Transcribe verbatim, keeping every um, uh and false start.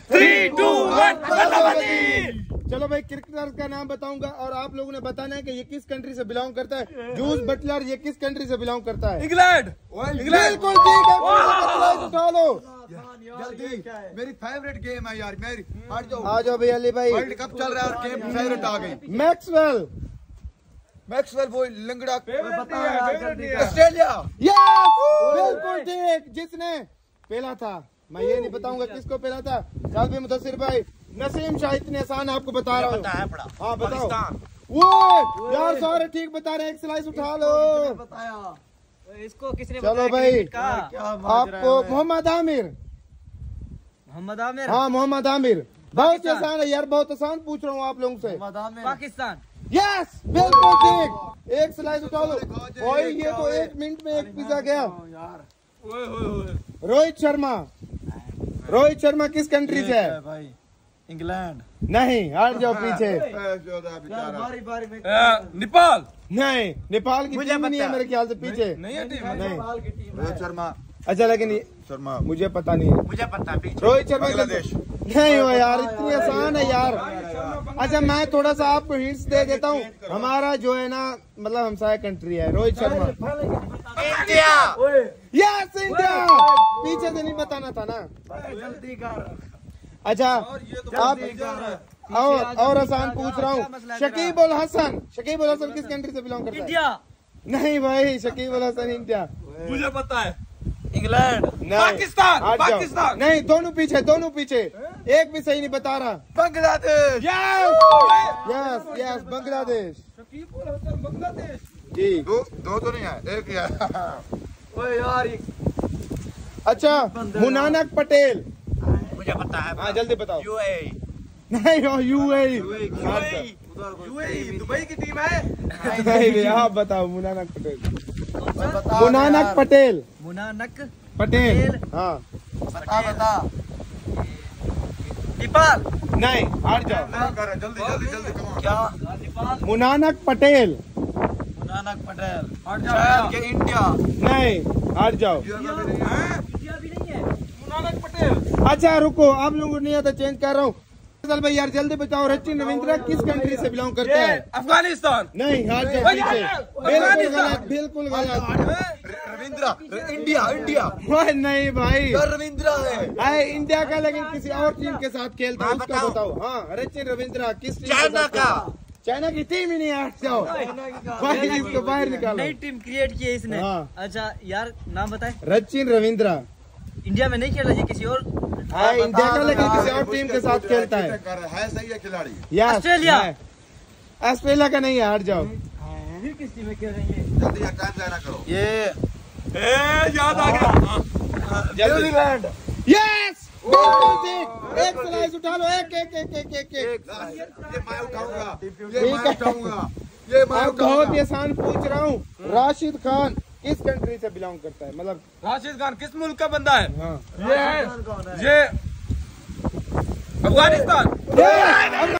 Three to one. चलो भाई, cricketer का नाम बताऊंगा और आप लोगों ने बताना है कि ये किस कंट्री से बिलोंग करता है। जूस बटलर ये किस कंट्री से बिलोंग करता है? इंग्लैंड। बिल्कुल ठीक है, उठा लो। जल्दी, मेरी फेवरेट गेम है यार मेरी। हट जाओ, आ जाओ भैया अली भाई। वर्ल्ड कप चल रहा है और गेम फेवरेट आ गई। मैक्सवेल। मैक्सवेल वो लंगड़ा ऑस्ट्रेलिया। यस बिल्कुल ठीक, जिसने पहला था। मैं ये नहीं बताऊंगा किसको पहला था। चल भी मुदस्सिर भाई, नसीम शाह इतने आसान आपको बता रहा हूँ। हाँ बताओ। वो यार सारे ठीक बता रहे हैं, एक स्लाइस उठा लो। बताया इसको किसने? चलो भाई, बताया आपको मोहम्मद आमिर। मोहम्मद आमिर। हाँ मोहम्मद आमिर, बहुत आसान है यार, बहुत आसान पूछ रहा हूँ आप लोगों से। पाकिस्तान। यस बिल्कुल ठीक, एक स्लाइस उठा लो। ओए ये तो एक मिनट में एक पिज्जा गया। रोहित शर्मा। रोहित शर्मा किस कंट्री से है भाई? इंग्लैंड। नहीं, हट जाओ पीछे। नेपाल। नहीं, नेपाल की टीम नहीं है मेरे ख्याल से, पीछे नहीं है टीम। नहीं। रोहित शर्मा। अच्छा लेकिन शर्मा मुझे पता नहीं है। मुझे पता पीछे। रोहित शर्मा बांग्लादेश। नहीं हो यार, इतनी आसान है यार। अच्छा मैं थोड़ा सा आपको हिंट्स दे देता हूँ। हमारा जो है ना, मतलब हमसाया कंट्री है। Rohit Sharma. India. Yes India. पीछे से नहीं बताना था ना। जल्दी कर। अच्छा आप और और आसान पूछ रहा हूँ। शकीब उल हसन। शकीब उल हसन किस कंट्री से बिलोंग करता है? इंडिया। नहीं भाई, शकीब उल हसन इंडिया। मुझे पता है। इंग्लैंड। पाकिस्तान। हट जाओ। पाकिस्तान। नहीं, दोनों पीछे, दोनों पीछे। एक भी सही नहीं बता रहा। Bangladesh. Yes yes yes Bangladesh. Bangladesh. जी दो दो तो नहीं है, एक ही है। ओए यार अच्छा, मुनानक पटेल। मुझे पता है। हाँ जल्दी बताओ। यूएई। नहीं हो यूएई। यूएई दुबई की टीम है। नहीं नहीं, आप बताओ। मुनानक पटेल। मुनानक पटेल। मुनानक पटेल। हाँ बता बता। नेपाल। नहीं, हट जाओ। जल्दी जल्दी जल्दी कमाओ। क्या? मुनानक पटेल। मुनानक पटेल। शायद ये इंडिया। नहीं, हट जाओ। इंडिया भी नहीं है। मुनानक पटेल। अच्छा रुको, आप लोगों को नहीं आता, चेंज कर रहा हूँ। चल भाई यार जल्दी बताओ, सचिन रविंद्र किस कंट्री से बिलोंग करता है? अफगानिस्तान। नहीं, हट जाओ पीछे। बिल्कुल गलत, बिल्कुल गलत। रविंद्रा। India India. ओए नहीं भाई, रविंद्रा है। है इंडिया का, लेकिन किसी और टीम के साथ खेलता है, उसका बताओ। हाँ सचिन रविंद्रा किस टीम? चाइना का। चाइना की टीम ही नहीं है, हट जाओ भाई, इसको बाहर निकालो। नई टीम क्रिएट की है इसने। हाँ। अच्छा यार नाम बताए। सचिन रविंद्रा इंडिया में नहीं खेला, ये किसी और। है इंडिया का, लेकिन किसी और टीम के साथ खेलता है। है सही है खिलाड़ी। Yes, Australia. है। ऑस्ट्रेलिया का नहीं है, हट जाओ। फिर किस टीम में खेल रही है? जल्दी यार, टाइम जाया करो। ये ए याद आ गया। न्यूजीलैंड। यस बिल्कुल ठीक, एक स्लाइस उठा लो। एक एक एक एक एक एक ये मैं उठाऊंगा, ये ठीक मैं है। उठाऊंगा, ये मैं अब बहुत ही उठाऊंगा। आसान पूछ रहा हूँ। राशिद खान किस कंट्री से बिलोंग करता है? मतलब राशिद खान किस मुल्क का बंदा है? हाँ ये है ये अफगानिस्तान। ये